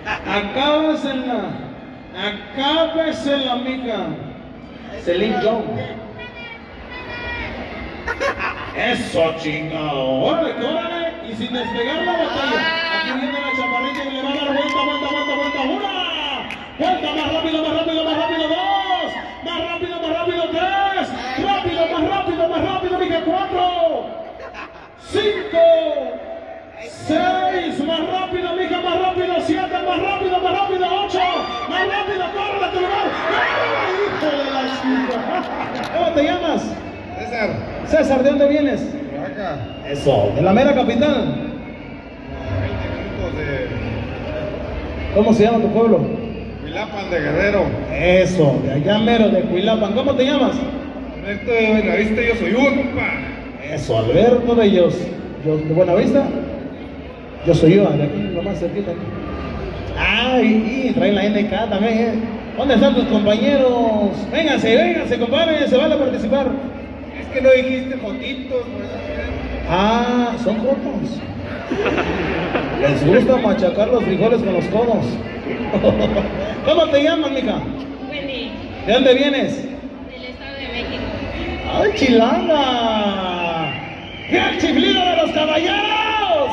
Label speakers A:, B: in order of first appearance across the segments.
A: Acábesela, mija. Celine Dion. Eso, chingado. Órale, órale. Y sin despegar la botella. Aquí viene la chaparrita y le va a dar vuelta. ¡Una! Vuelta, más rápido, dos. Más rápido, tres. Más rápido, mija, 4. 5. 6, más rápido, mija, más rápido, 7, más rápido, 8, más rápido, corre a tu lugar. ¡Hijo de la chica! ¿Cómo te llamas?
B: César.
A: César, ¿de dónde vienes?
B: Oaxaca.
A: Eso, de la mera capital.
B: 20 minutos de
A: ¿Cómo se llama tu pueblo?
B: Cuilapan de Guerrero.
A: Eso, de allá mero, de Cuilapan. ¿Cómo te llamas?
B: Alberto de Buenavista, yo soy un compa.
A: Eso, Alberto de ellos. ¿De Buenavista? Yo soy yo, de aquí, nomás cerquita. Ah, y traen la NK también. ¿Dónde están tus compañeros? Vénganse, compadre, se van a participar.
B: Es que no dijiste jotitos, pues.
A: Ah, son jotos. Les gusta machacar los frijoles con los codos. ¿Cómo te llamas, mija?
C: Wendy,
A: ¿De dónde vienes?
C: del Estado de México.
A: ¡Ay, chilanga! ¡Gran chiflido de los caballeros!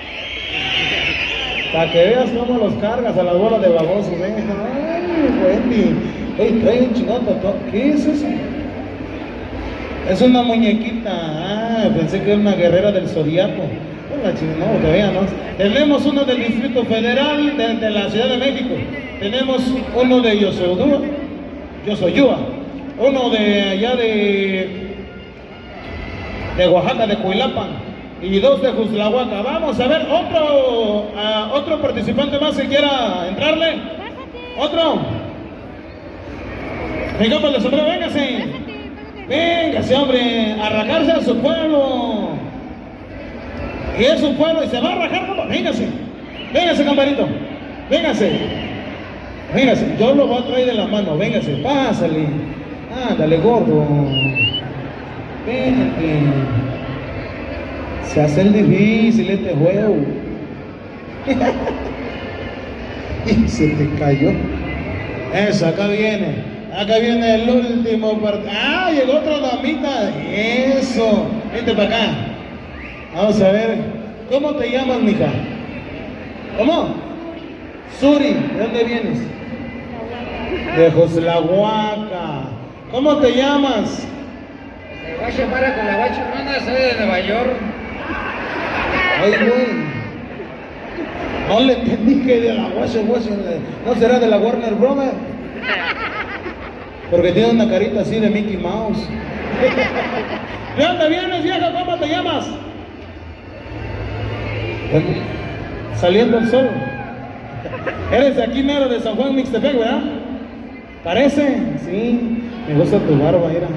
A: Para que veas cómo los cargas a las bolas de babosos, ¿eh? ¡Ay, Wendy! ¡Ey, trae un chingón tatuado! ¿Qué es eso? Es una muñequita. Ah, pensé que era una guerrera del Zodiaco. No, todavía no. Tenemos uno del Distrito Federal de la Ciudad de México. Tenemos uno de Yosoyúa. Uno de allá de Oaxaca, de Cuilapan. Y 2 de Juslahuaca. Vamos a ver otro participante más que quiera entrarle. ¿Otro? Mi compa de sombrero, véngase, hombre, a rajarse a su pueblo. Y es su pueblo y se va a rajar, ¿cómo? Véngase, compadrito, véngase, yo lo voy a traer de la mano, véngase, pásale, ándale, gordo, véngate. Se hace el difícil este juego. Y se te cayó. Eso, acá viene el último partido. Ah, llegó otra damita. Eso, vente para acá. Vamos a ver. ¿Cómo te llamas, mija? ¿Cómo? Suri, ¿de dónde vienes? De Joslahuaca. ¿Cómo te llamas?
D: Guacho para con la guacho hermana, soy de Nueva York.
A: Ay, güey. No le entendí que de la guacho, ¿no será de la Warner Brothers? Porque tiene una carita así de Mickey Mouse. ¿De dónde vienes, vieja? ¿Cómo te llamas? Saliendo el sol. Eres de aquí mero, de San Juan Mixtepec, ¿verdad? Parece, sí. Me gusta tu barba, mira.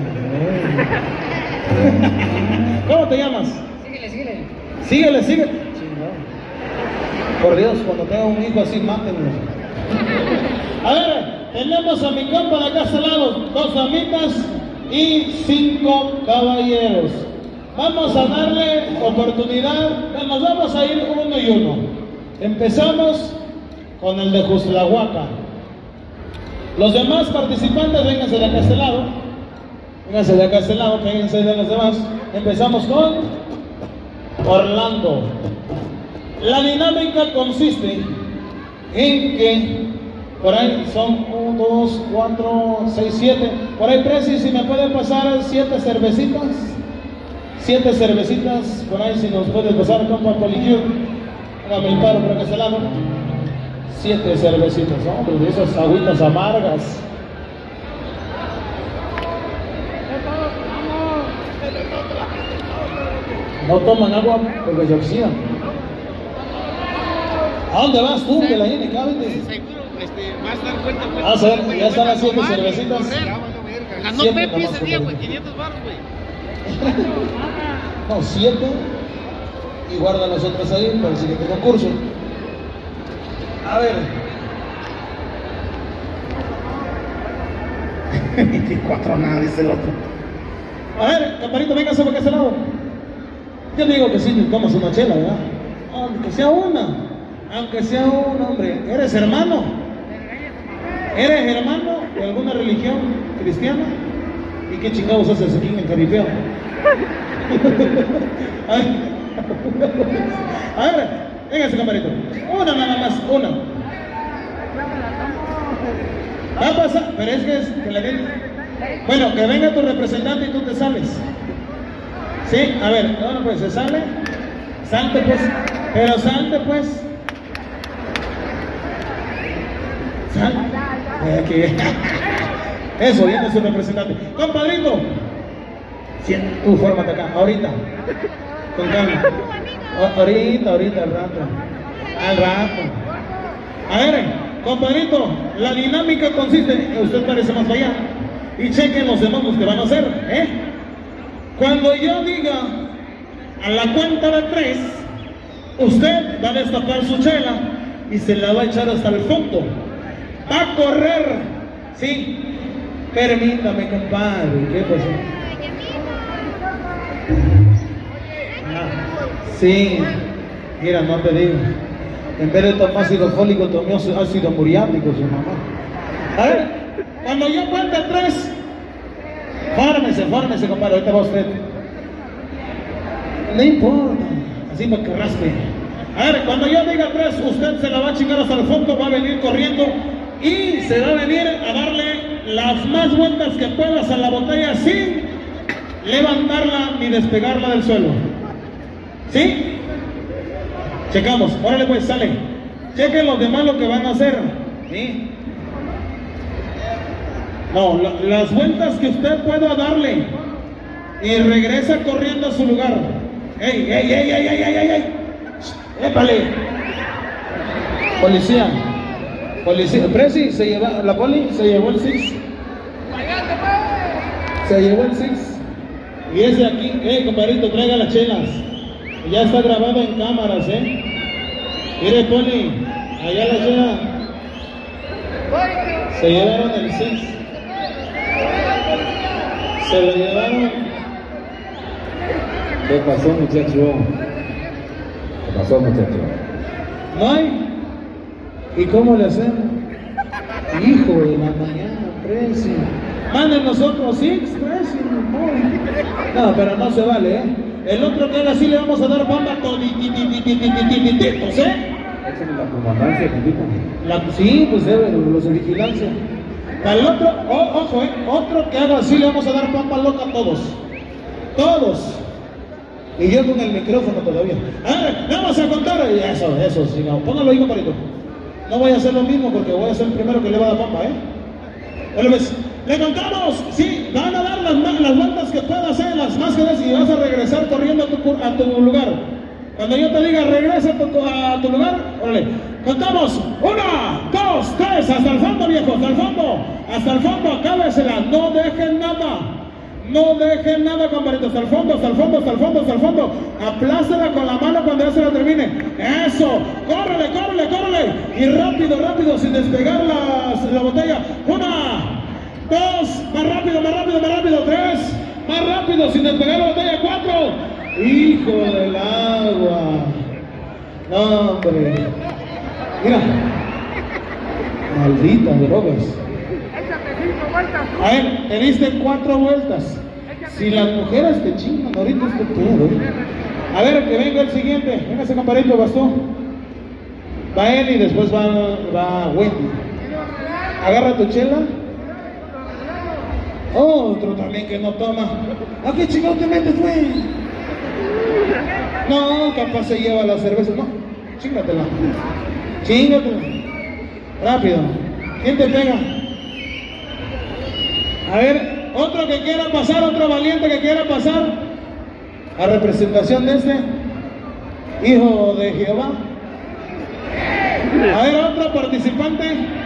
A: ¿Cómo te llamas? Síguele. Chingado. Por Dios, cuando tenga un hijo así, mátenlo. A ver, tenemos a mi compa de acá a este lado, 2 damitas y 5 caballeros. Vamos a darle oportunidad, nos vamos a ir uno y uno. Empezamos con el de Juslahuaca. Los demás participantes, vénganse de acá a este lado. Vénganse de los demás. Empezamos con Orlando. La dinámica consiste en que por ahí son 1, 2, 4, 6, 7. Por ahí, Preci, si me pueden pasar 7 cervecitas. 7 cervecitas, por ahí si nos puedes pasar, compa Poliyu. Hágame el paro por acá este lado. 7 cervecitas, hombre, de esas agüitas amargas. No toman agua porque se oxidan. ¿A dónde vas tú? De la NK, vete.
D: Vas a dar cuenta, güey.
A: Vamos a ver, ya están las 7 cervecitas.
D: Ganó Pepe ese día, güey, 500 baros, güey.
A: No, 7. Y guarda las otras ahí para el siguiente concurso. A ver. 24 nada, dice el otro. A ver, camparito, véngase para este lado. Yo digo que sí, tomas una chela, ¿verdad? Aunque sea una, hombre. Eres ¿Eres hermano? ¿Eres hermano de alguna religión cristiana? ¿Y qué chingados haces aquí en el Caripeo? A ver, véngase, compadrito. Una nada más, una. Va a pasar, pero es que le den. Bueno, que venga tu representante y tú te sales. Sí, a ver, bueno, pues se sale. Salte pues, pero salte pues. Salte. Aquí. Eso, viene su representante. Compadrito, tú fórmate acá, ahorita. Con calma. Ahorita, al rato. Al rato. A ver, compadrito, la dinámica consiste, usted parece más allá, y chequen los demás los que van a hacer, ¿eh? Cuando yo diga a la cuenta de 3, usted va a destapar su chela y se la va a echar hasta el fondo. Va a correr, ¿sí? Permítame, compadre, ¿qué pasó? Sí, mira, no te digo. En vez de tomar ácido fólico, tomó ácido muriático su mamá. A ver, cuando yo cuente 3, fórmese, compadre, ahorita va usted. No importa, así para que raspe. A ver, cuando yo diga 3, usted se la va a chingar hasta el fondo, va a venir corriendo y se va a venir a darle las más vueltas que puedas a la botella sin levantarla ni despegarla del suelo. ¿Sí? Checamos, órale pues, sale. Chequen los demás lo que van a hacer. ¿Sí? No, las vueltas que usted pueda darle y regresa corriendo a su lugar. ¡Ey! ¡Épale! Policía, Presi, la poli se llevó el 6. Se llevó el 6. Y ese aquí, compadrito, traiga las chelas. Ya está grabado en cámaras, Mire, poli, allá la chela. Se llevaron el 6. Se lo llevaron.
D: ¿Qué pasó, muchacho? ¿Qué pasó, muchacho?
A: ¿No hay? ¿Y cómo le hacemos? Hijo de la mañana, Presi. Manden nosotros 6, Presi. No, pero no se vale, El otro que haga así le vamos a dar bamba toditititititititos,
D: Échale la comandancia, Titito.
A: Sí, pues los de vigilancia. Para el otro, ojo, otro que haga así le vamos a dar pampa loca a todos. Todos. Y yo con el micrófono todavía. A ver, vamos a contar. Eso, sí, no. Póngalo ahí, compadrito. No voy a hacer lo mismo porque voy a ser el primero que le va a dar pampa, Bueno, pues, le contamos, sí, van a dar las vueltas que puedas hacer, las más que des, y vas a regresar corriendo a tu lugar. Cuando yo te diga regresa a tu lugar, órale, contamos, 1, 2, 3, hasta el fondo, viejo, hasta el fondo, acábesela, no dejen nada, compadrito, hasta el fondo, aplástala con la mano cuando ya se la termine, eso, córrele, y rápido, sin despegar la botella, 1, 2, más rápido, 3, más rápido, sin despegar la botella, 4, hijo del agua, no, hombre, mira, maldita drogas. A ver, te diste 4 vueltas. Si las mujeres te chingan ahorita este pedo. A ver, que venga el siguiente. Venga ese compadrito, bastó. Va él y después va Wendy. Agarra tu chela. Otro también que no toma. ¿A qué chingado te metes, güey? No, capaz se lleva la cerveza. No, chingatela. Rápido. ¿Quién te pega? A ver, otro que quiera pasar, otro valiente que quiera pasar a representación de este hijo de Jehová. A ver, otro participante.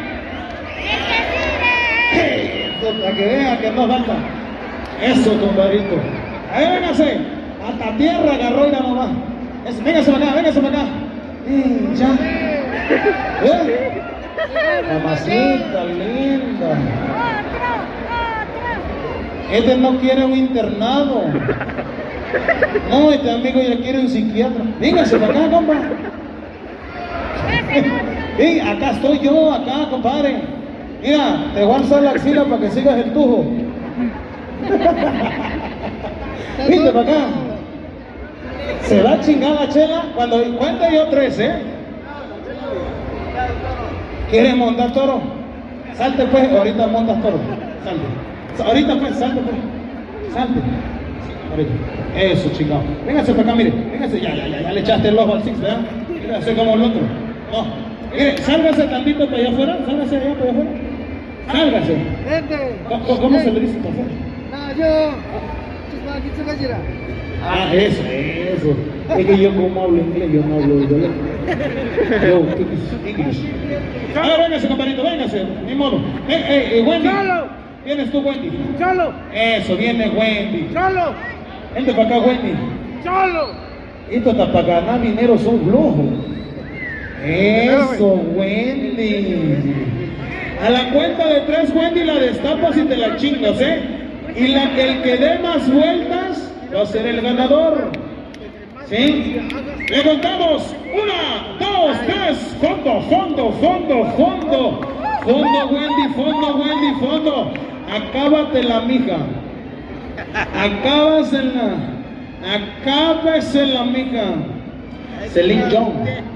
A: Para que vea que no falta. Eso, compadrito. A ver, véngase. Hasta tierra agarró y la mamá. Véngase para acá. Ya. Mamacita linda. Este no quiere un internado. No, este amigo ya quiere un psiquiatra. Véngase para acá, compa. Y acá estoy yo, acá, compadre. Mira, te voy a alzar la axila para que sigas el tujo. Viste para acá. Se va a chingar la chela cuando cuente yo 3, ¿eh? ¿Quieres montar toro? Salte pues, ahorita montas toro. Salte. Ahorita pues, salte pues. Salte. Ahorita. Eso, chingado. Véngase para acá, mire. Véngase, ya le echaste el ojo al six, ¿verdad? Mira, soy como el otro. No. Mire, sálgase tantito para allá afuera. Sálgase allá para allá afuera. Sálgase. ¿Cómo se le dice para afuera?
E: No, yo.
A: Ah, eso. Es que yo como hablo inglés, yo no hablo inglés. Yo, English. A ver, véngase, compadrito, véngase. Ni modo. Wendy.
E: Cholo.
A: ¿Vienes tú, Wendy?
E: Cholo.
A: Eso, viene Wendy.
E: Cholo.
A: Vente para acá, Wendy.
E: Cholo.
A: Esto está para ganar dinero, son flojos. Eso, Wendy. A la cuenta de 3, Wendy, la destapas y te la chingas, ¿eh? Y el que dé más vueltas va a ser el ganador. ¿Sí? Le contamos. 1, 2, 3. Fondo, Wendy. Acábatela, mija. Acábesela, mija. Celine Dion.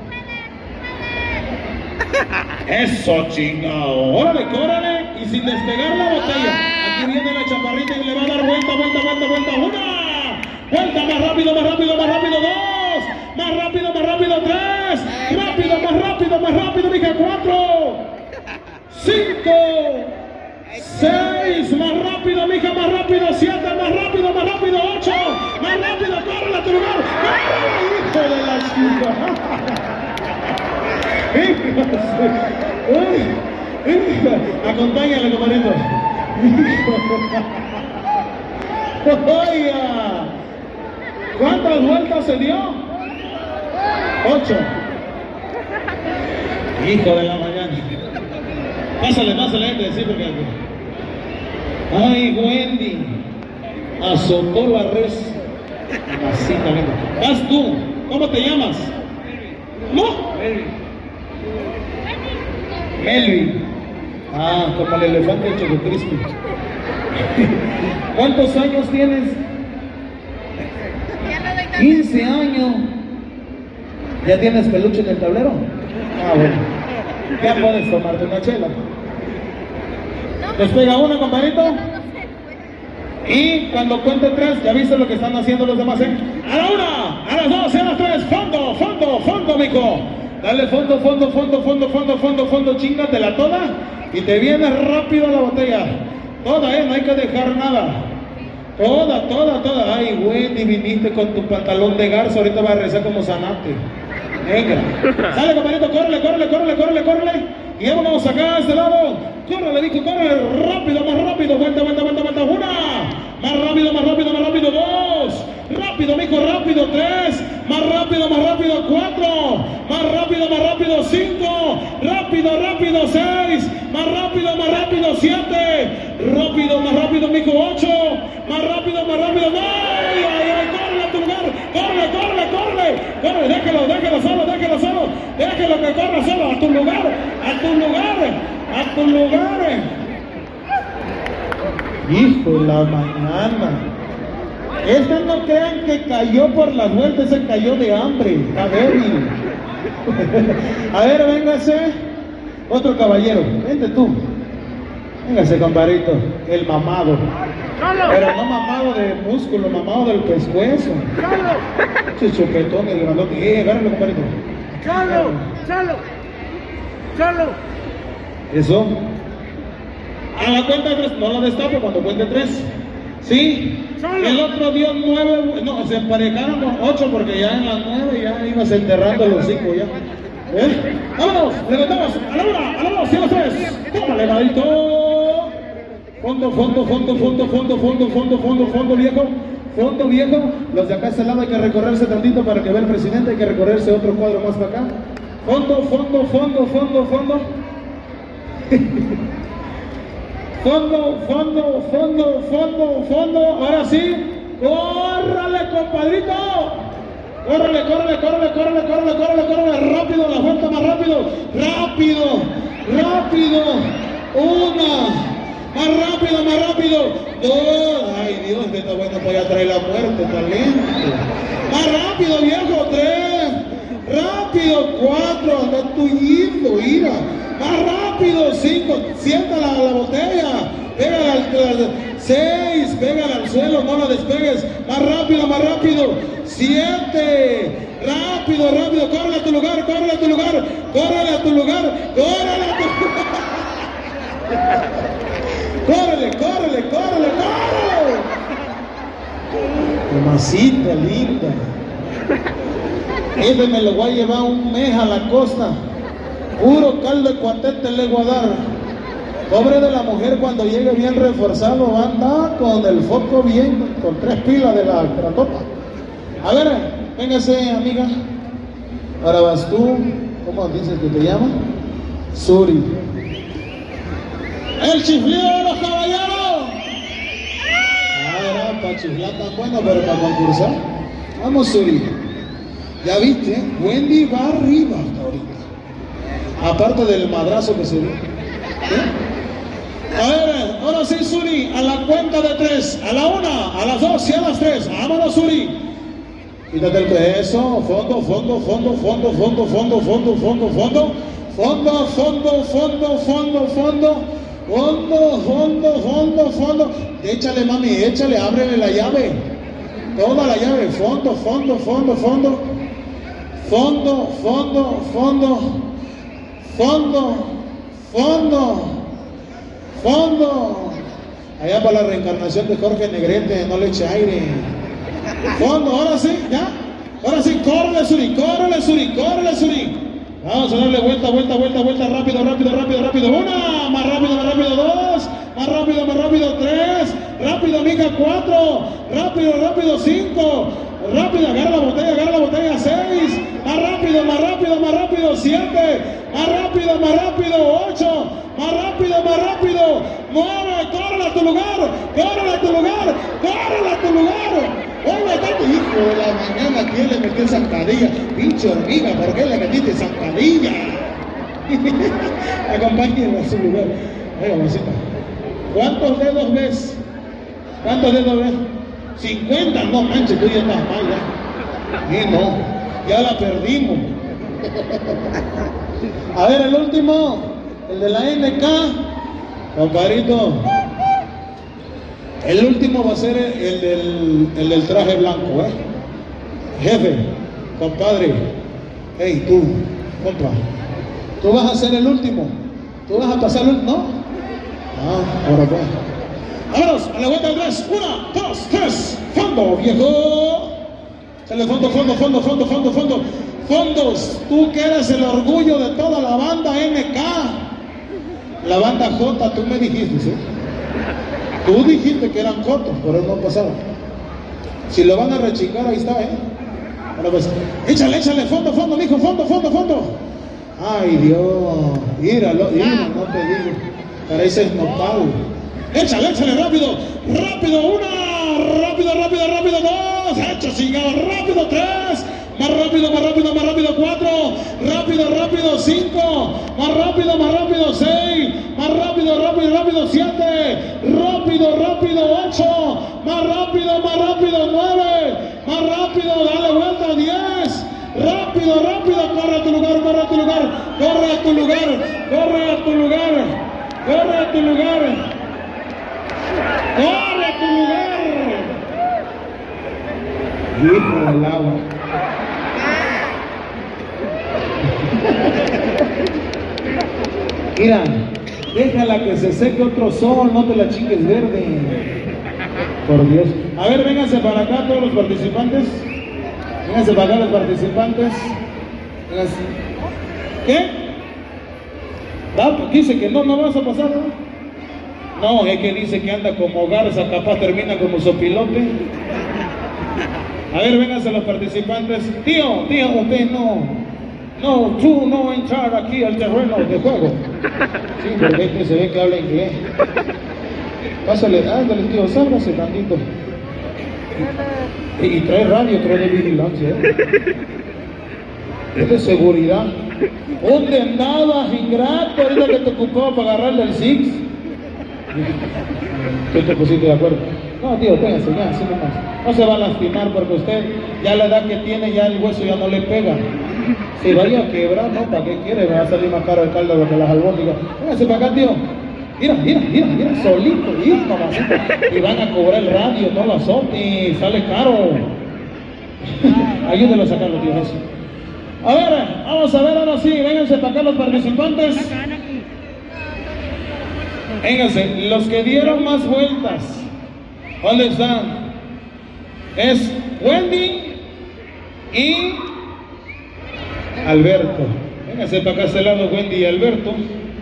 A: Eso, chingado. Órale, córale. Y sin despegar la botella. Aquí viene la chaparrita y le va a dar vuelta. 1. Vuelta, más rápido. 2. Más rápido. 3. Más rápido, mija. 4. 5. 6. Más rápido, mija. Más rápido. 7. Más rápido. 8. Más rápido. Córrele a tu lugar. ¡Ay, hijo de la chica! Acompáñale, compadrito. Oiga, ¿cuántas vueltas se dio? 8. Hijo de la mañana. Pásale, sí, porque... Ay, Wendy. Azotó la res. Así también. Vas tú. ¿Cómo te llamas? ¿No? Melvin. Ah, como el elefante de Choco Crispy. ¿Cuántos años tienes? 15 años. ¿Ya tienes peluche en el tablero? Ah, bueno. Ya puedes tomarte una chela. Despega una, compadrito. Y cuando cuente 3, ya viste lo que están haciendo los demás, ¿eh? A la 1, a las 2, a las 3. Fondo, mijo. Dale fondo, chingatela toda. Y te vienes rápido a la botella. Toda, no hay que dejar nada. Toda. Ay, Wendy, viniste con tu pantalón de garza. Ahorita vas a rezar como Zanate. Venga. Sale, compadrito, córrele. Y vámonos acá a este lado. Córrele, Vico, córrele. Rápido, más rápido. Vuelta. 1. Más rápido. 2. Rápido, mijo, rápido. 3. Más rápido. 4. Más rápido. 5. Rápido. 6. Más rápido. 7. Más rápido, mijo. 8. Más rápido. ¡Ay! Córrele a tu lugar. Córrele. Déjalo solo. Déjalo que corra solo. A tu lugar. Hijo de la mañana. Este no crean que cayó por las vueltas, se cayó de hambre. A ver, véngase. Otro caballero, vente tú. Véngase, compadrito. El mamado. Pero no mamado de músculo, mamado del pescuezo. Ese chupetón, el grandote. Agárralo, compadrito.
E: Cholo.
A: Eso. A la cuenta de 3, no la destapo cuando cuente 3. ¿Sí? El otro dio 9, no, se emparejaron con 8 porque ya en las 9 ya ibas enterrando los 5 ya. Vámonos, levantamos, a la 1, a la 2, y a la 3. Tómale, madito. Fondo viejo. Los de acá a este lado hay que recorrerse tantito para que vea el presidente, hay que recorrerse otro cuadro más para acá. Fondo. Fondo. Ahora sí. ¡Córrale, compadrito! Córrele, córrele, córrele, córrele, córrele, córrele, córrele, rápido, la vuelta más rápido, rápido, rápido, una, más rápido, dos, ay Dios, que está bueno para allá traer la muerte, talento, más rápido viejo, tres, rápido, cuatro, anda tuyendo, ira, más rápido, cinco, siéntala a la botella, pégala al, seis, pégala al suelo, no la despegues, más rápido, siete, rápido, rápido, córrele a tu lugar, córrele a tu lugar, córrele a tu lugar, córrele a tu lugar. Córrele, córrele, córrele, córrele. Mamacita linda. Ese me lo voy a llevar un mes a la costa. Puro caldo de cuatete le voy a dar. Pobre de la mujer cuando llegue bien reforzado va a andar con el foco bien, con 3 pilas de la grandota. A ver, véngase amiga. Ahora vas tú. ¿Cómo dices que te llama? Suri. El chiflido de los caballeros. Era para chiflar tan bueno, pero para concursar. Vamos, Suri. Ya viste, Wendy va arriba hasta ahorita. Aparte del madrazo que se ve. A ver, ahora sí, Suri, a la cuenta de 3, a la 1, a las 2 y a las 3. Vámonos, Suri. Quítate el peso, fondo, fondo, fondo, fondo, fondo, fondo, fondo, fondo, fondo, fondo, fondo, fondo, fondo, fondo. Fondo, fondo, fondo, fondo. Échale, mami, échale, ábrele la llave. Toda la llave. Fondo, fondo, fondo, fondo. Fondo, fondo, fondo. Fondo, fondo. Fondo. Allá para la reencarnación de Jorge Negrete, no le eche aire. Fondo, ahora sí, ya. Ahora sí, córrele, Suri, córrele, Suri, córrele, Suri. Vamos a darle vuelta, vuelta, vuelta, vuelta, rápido, rápido, rápido, rápido. Una, más rápido, dos, más rápido, tres, rápido, mica, 4, rápido, rápido, 5, rápido, agarra la botella, 6, más rápido, 7, más rápido, 8, más rápido, 9, córrele a tu lugar, córrele a tu lugar, córrele a tu lugar. Oiga, tanto hijo de la mañana, ¿quién le metió zancadilla? Pinche hormiga, ¿por qué le metiste zancadilla? Acompáñenme a su lugar. Oiga, bolsita. ¿Cuántos dedos ves? ¿Cuántos dedos ves? 50, no manches, tú ya estás mal ya. Y no, ya la perdimos. A ver, el último, el de la NK, compadrito. El último va a ser el del traje blanco, ¿eh? Jefe, compadre, hey, tú, compa, tú vas a ser el último, tú vas a pasar el último, ¿no? Ah, ahora pues. Vámonos, a la vuelta de 3, 1, 2, 3, fondo, viejo. Sale fondo, fondo, fondo, fondo, fondo, fondo. Fondos, tú que eres el orgullo de toda la banda NK. La banda J, tú me dijiste, ¿sí? Tú dijiste que eran cortos, pero no pasaron. Si lo van a rechingar, ahí está, ¿eh? Bueno, pues, échale, échale, fondo, fondo, mijo, fondo, fondo, fondo. Ay, Dios, míralo, mira, no te digo. Pareces nopal. Échale, échale, rápido, rápido, 1, rápido, rápido, rápido, 2, hecho, chingado, rápido, 3, más rápido, 4, rápido, rápido, 5, más rápido, 6, más rápido, rápido, rápido, 7, rápido, rápido, 8, más rápido, 9, más rápido, dale vuelta, 10, rápido, rápido, corre a tu lugar, corre a tu lugar, corre a tu lugar, corre a tu lugar, corre a tu lugar, corre a tu lugar. Hijo del agua. Mira, déjala que se seque otro sol, no te la chingues verde. Por Dios. A ver, vénganse para acá todos los participantes. Vénganse para acá los participantes. Vénganse. ¿Qué? Dice que no vas a pasar, ¿no? No, es que dice que anda como garza, capaz termina como sopilote. A ver, vénganse los participantes. Tío, usted no, tú no entrar aquí al terreno de juego. Sí, porque este se ve que habla inglés. Pásale, ándale, tío, sálgase tantito. Y trae radio, trae de vigilancia, es de seguridad. ¿Dónde andabas, ingrato, ahorita que te ocupaba para agarrarle el six? ¿Tú te pusiste de acuerdo? No, tío, véngase, ya, así nomás. No se va a lastimar porque usted, ya la edad que tiene, ya el hueso ya no le pega. Si vaya a quebrar, no, ¿para qué quiere? Me va a salir más caro el caldo que las albóndigas. Véngase para acá, tío. Mira, solito, mamacita. Y van a cobrar el radio, no lo azote, y sale caro. Ayúdenlo a sacarlo, tío, eso. A ver, vamos a ver ahora sí, vénganse para acá los participantes. Vénganse, los que dieron más vueltas. ¿Dónde están? Es Wendy y Alberto. Vénganse para acá a este lado, Wendy y Alberto.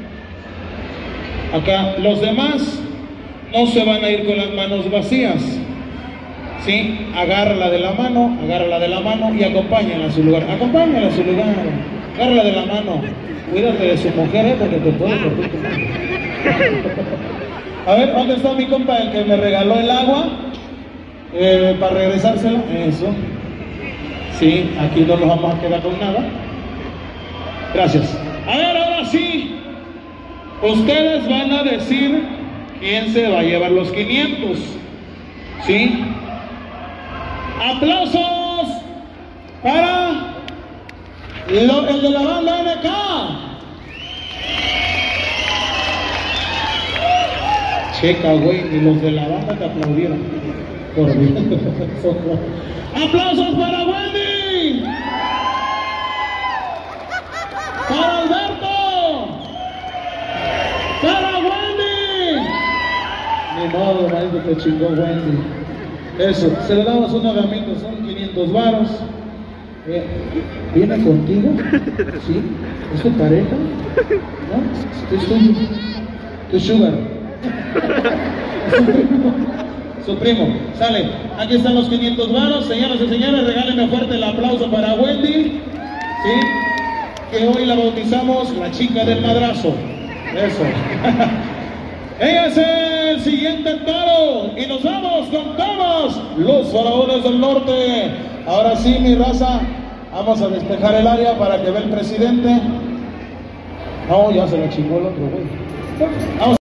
A: Acá, los demás no se van a ir con las manos vacías. ¿Sí? Agárrala de la mano y acompáñala a su lugar. Agárrala de la mano. Cuídate de su mujer, porque te puede cortar tu mano. A ver, ¿dónde está mi compa, el que me regaló el agua? Para regresársela. Eso. Sí, aquí no nos vamos a quedar con nada. Gracias. A ver, ahora sí. Ustedes van a decir quién se va a llevar los 500. ¿Sí? ¡Aplausos para el de la banda NK! Checa, güey, y los de la banda te aplaudieron. Por Dios. ¡Aplausos para Wendy! ¡Para Alberto! ¡Para Wendy! Ni modo, maestro, te chingó Wendy. Eso, se le damos una gamita, son 500 varos. ¿Viene contigo? ¿Sí? ¿Es tu pareja? ¿No? ¿Es tuyo? ¿Tu sugar? Su primo. Sale, aquí están los 500 varos. Señoras y señores, regálenme fuerte el aplauso para Wendy. ¿Sí? Que hoy la bautizamos la chica del madrazo. Eso. Ella es el siguiente toro y nos vamos con todos los faraones del norte. Ahora sí, mi raza, vamos a despejar el área para que vea el presidente. No, ya se la chingó el otro, güey. Vamos.